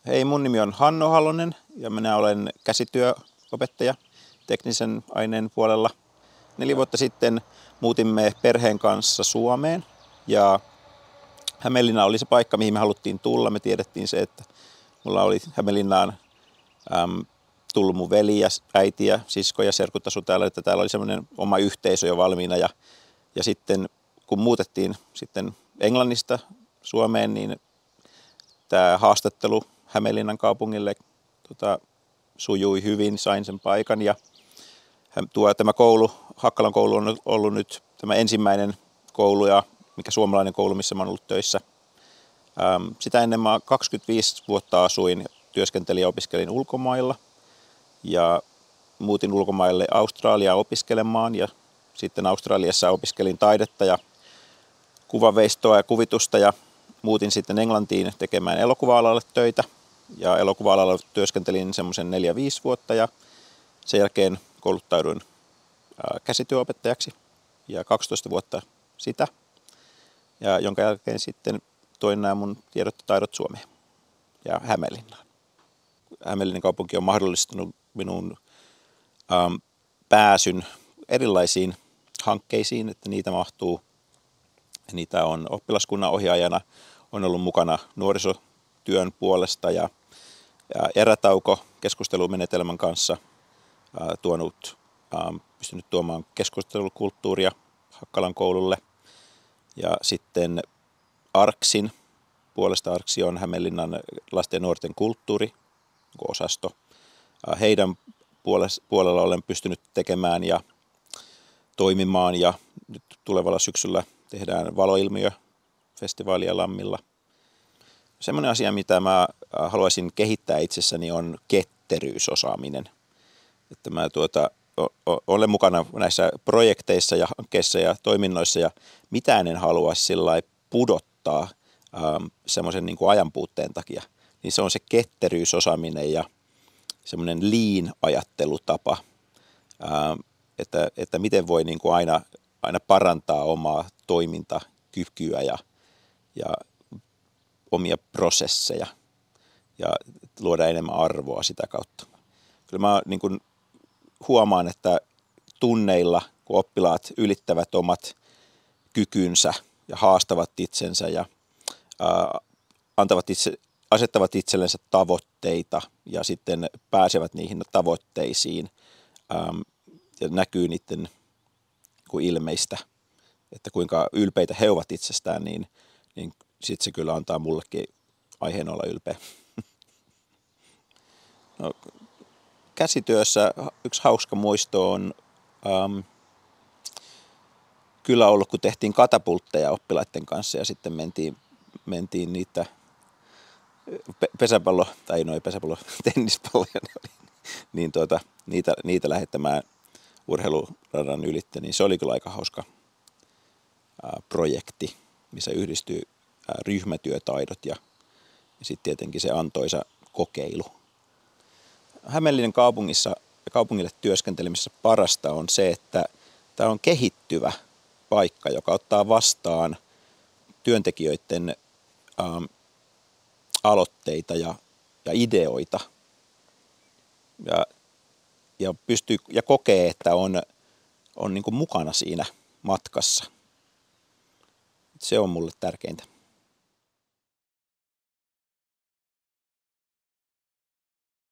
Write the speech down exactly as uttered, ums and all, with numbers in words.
Hei, mun nimi on Hanno Halonen ja minä olen käsityöopettaja teknisen aineen puolella. Neljä vuotta sitten muutimme perheen kanssa Suomeen ja Hämeenlinna oli se paikka, mihin me haluttiin tulla. Me tiedettiin se, että mulla oli Hämeenlinnaan äm, tullut mun veli ja äiti ja sisko ja serkut asu täällä, että täällä oli semmoinen oma yhteisö jo valmiina. Ja, ja sitten kun muutettiin sitten Englannista Suomeen, niin tämä haastattelu Hämeenlinnan kaupungille tota, sujui hyvin, sain sen paikan ja tuo, tämä koulu, Hakkalan koulu on ollut nyt tämä ensimmäinen koulu, ja mikä suomalainen koulu, missä mä olen ollut töissä. Ähm, sitä ennen mä kaksikymmentäviisi vuotta asuin, työskentelin ja opiskelin ulkomailla ja muutin ulkomaille Australiaan opiskelemaan ja sitten Australiassa opiskelin taidetta ja kuvanveistoa ja kuvitusta ja muutin sitten Englantiin tekemään elokuva-alalle töitä ja elokuva-alalla työskentelin semmoisen neljä viisi vuotta ja sen jälkeen kouluttauduin käsityöopettajaksi ja kaksitoista vuotta sitä, ja jonka jälkeen sitten toin nämä mun tiedot ja taidot Suomeen ja Hämeenlinnaan. Hämeenlinnan kaupunki on mahdollistanut minun ähm, pääsyn erilaisiin hankkeisiin, että niitä mahtuu. Niitä on oppilaskunnan ohjaajana, on ollut mukana nuorisotyön puolesta ja, ja erätauko keskustelumenetelmän kanssa äh, tuonut, äh, pystynyt tuomaan keskustelukulttuuria Hakkalan koululle. Ja sitten ARKSin puolesta, ARKSi on Hämeenlinnan lasten ja nuorten kulttuuriosasto. Äh, heidän puolella olen pystynyt tekemään ja toimimaan, ja nyt tulevalla syksyllä tehdään valoilmiöfestivaalia Lammilla. Semmoinen asia, mitä mä haluaisin kehittää itsessäni, on ketteryysosaaminen. Että mä tuota, olen mukana näissä projekteissa ja hankkeissa ja toiminnoissa, ja mitään en haluaisi sillä pudottaa ähm, semmoisen niin kuin ajanpuutteen takia. Niin se on se ketteryysosaaminen ja semmoinen lean-ajattelutapa, ähm, että, että miten voi niin kuin aina, aina parantaa omaa toimintakykyä ja, ja omia prosesseja ja luoda enemmän arvoa sitä kautta. Kyllä mä niin kuin huomaan, että tunneilla, kun oppilaat ylittävät omat kykynsä ja haastavat itsensä ja ää, antavat itse, asettavat itsellensä tavoitteita ja sitten pääsevät niihin tavoitteisiin ää, ja näkyy niiden kuin ilmeistä, että kuinka ylpeitä he ovat itsestään, niin, niin sitten se kyllä antaa mullekin aiheen olla ylpeä. No, käsityössä yksi hauska muisto on ähm, kyllä ollut, kun tehtiin katapultteja oppilaiden kanssa ja sitten mentiin, mentiin niitä pe- pesäpallo, tai no ei pesäpallo, tennispalloja, niin tuota, niitä, niitä lähettämään urheiluradan ylitte, niin se oli kyllä aika hauska ää, projekti, missä yhdistyy ää, ryhmätyötaidot ja, ja sitten tietenkin se antoisa kokeilu. Hämeenlinnan kaupungissa ja kaupungille työskentelemisessä parasta on se, että tämä on kehittyvä paikka, joka ottaa vastaan työntekijöiden ähm, aloitteita ja, ja ideoita ja, ja, pystyy, ja kokee, että on, on niin kuin mukana siinä matkassa. Se on mulle tärkeintä.